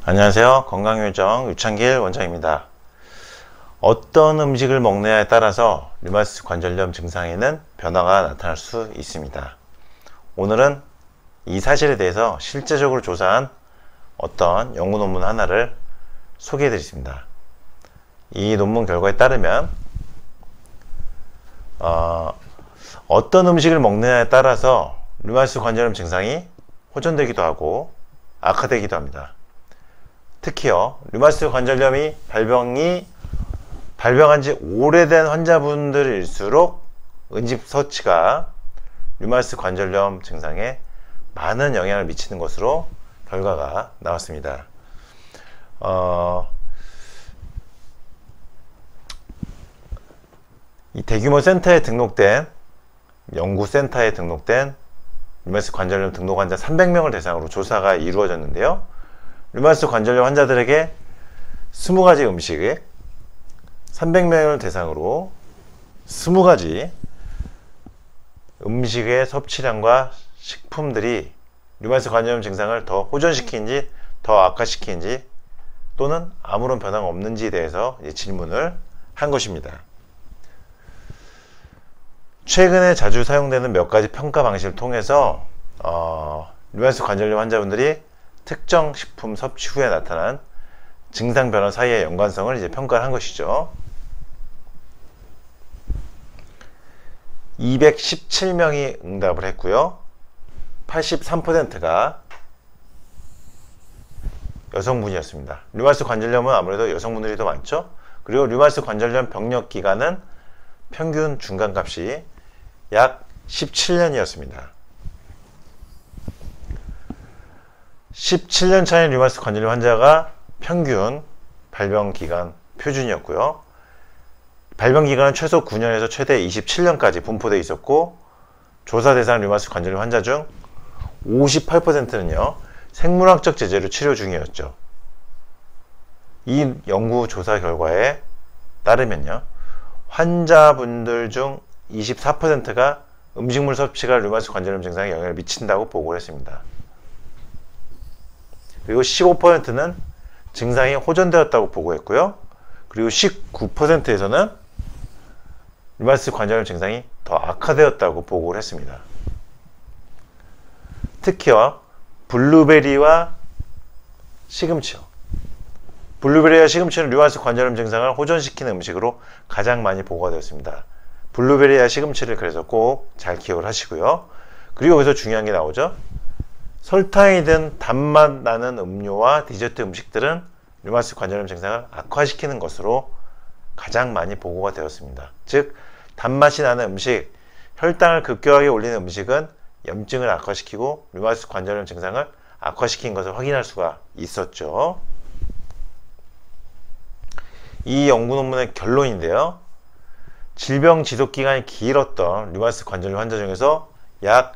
안녕하세요. 건강요정 유창길 원장입니다. 어떤 음식을 먹느냐에 따라서 류마티스 관절염 증상에는 변화가 나타날 수 있습니다. 오늘은 이 사실에 대해서 실제적으로 조사한 어떤 연구 논문 하나를 소개해 드리겠습니다. 이 논문 결과에 따르면 어떤 음식을 먹느냐에 따라서 류마티스 관절염 증상이 호전되기도 하고 악화되기도 합니다. 특히요, 류마티스 관절염이 발병한 지 오래된 환자분들일수록 응집서치가 류마티스 관절염 증상에 많은 영향을 미치는 것으로 결과가 나왔습니다. 이 대규모 센터에 등록된, 연구센터에 등록된 류마티스 관절염 등록 환자 300명을 대상으로 조사가 이루어졌는데요. 류마티스 관절염 환자들에게 20가지 음식에 300명을 대상으로 20가지 음식의 섭취량과 식품들이 류마티스 관절염 증상을 더 호전시키는지 더 악화시키는지 또는 아무런 변화가 없는지에 대해서 질문을 한 것입니다. 최근에 자주 사용되는 몇 가지 평가 방식을 통해서 류마티스 관절염 환자분들이 특정 식품 섭취 후에 나타난 증상 변화 사이의 연관성을 평가를 한 것이죠. 217명이 응답을 했고요. 83%가 여성분이었습니다. 류마티스 관절염은 아무래도 여성분들이 더 많죠. 그리고 류마티스 관절염 병력 기간은 평균 중간값이 약 17년이었습니다. 17년 차인 류마티스 관절염 환자가 평균 발병기간 표준이었고요. 발병기간은 최소 9년에서 최대 27년까지 분포되어 있었고, 조사 대상 류마티스 관절염 환자 중 58%는요 생물학적 제재로 치료 중이었죠. 이 연구 조사 결과에 따르면요, 환자분들 중 24%가 음식물 섭취가 류마티스 관절염 증상에 영향을 미친다고 보고를 했습니다. 그리고 15%는 증상이 호전되었다고 보고했고요. 그리고 19%에서는 류마티스 관절염 증상이 더 악화되었다고 보고를 했습니다. 특히요, 블루베리와 시금치요. 블루베리와 시금치는 류마티스 관절염 증상을 호전시키는 음식으로 가장 많이 보고가 되었습니다. 블루베리와 시금치를 그래서 꼭 잘 기억을 하시고요. 그리고 여기서 중요한 게 나오죠. 설탕이 든 단맛 나는 음료와 디저트 음식들은 류마티스 관절염 증상을 악화시키는 것으로 가장 많이 보고가 되었습니다. 즉, 단맛이 나는 음식, 혈당을 급격하게 올리는 음식은 염증을 악화시키고 류마티스 관절염 증상을 악화시킨 것을 확인할 수가 있었죠. 이 연구 논문의 결론인데요. 질병 지속기간이 길었던 류마티스 관절염 환자 중에서 약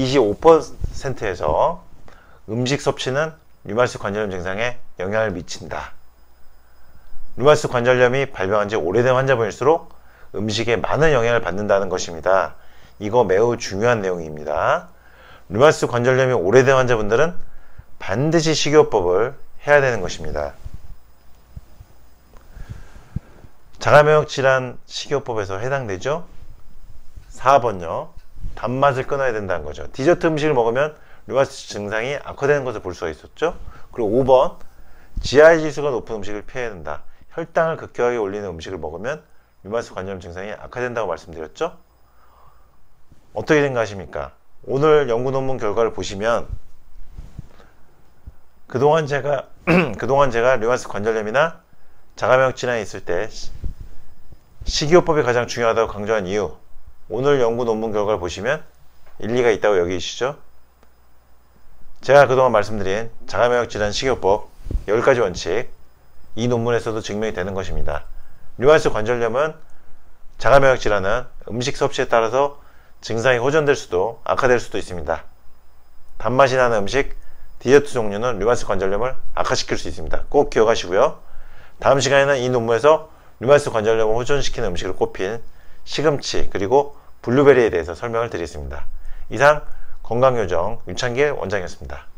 25%에서 음식 섭취는 류마티스 관절염 증상에 영향을 미친다. 류마티스 관절염이 발병한 지 오래된 환자분일수록 음식에 많은 영향을 받는다는 것입니다. 이거 매우 중요한 내용입니다. 류마티스 관절염이 오래된 환자분들은 반드시 식이요법을 해야 되는 것입니다. 자가면역 질환 식이요법에서 해당되죠? 4번요. 단맛을 끊어야 된다는 거죠. 디저트 음식을 먹으면 류마티스 증상이 악화되는 것을 볼 수가 있었죠. 그리고 5번, GI 지수가 높은 음식을 피해야 된다. 혈당을 급격하게 올리는 음식을 먹으면 류마티스 관절염 증상이 악화된다고 말씀드렸죠. 어떻게 생각하십니까? 오늘 연구 논문 결과를 보시면 그동안 제가 류마티스 관절염이나 자가면역 질환이 있을 때 식이요법이 가장 중요하다고 강조한 이유, 오늘 연구 논문 결과를 보시면 일리가 있다고 여기시죠? 제가 그동안 말씀드린 자가면역 질환 식이요법 10가지 원칙, 이 논문에서도 증명이 되는 것입니다. 류마티스 관절염은 자가면역 질환은 음식 섭취에 따라서 증상이 호전될 수도 악화될 수도 있습니다. 단맛이 나는 음식, 디저트 종류는 류마티스 관절염을 악화시킬 수 있습니다. 꼭 기억하시고요. 다음 시간에는 이 논문에서 류마티스 관절염을 호전시키는 음식으로 꼽힌 시금치 그리고 블루베리에 대해서 설명을 드리겠습니다. 이상 건강요정 유창길 원장이었습니다.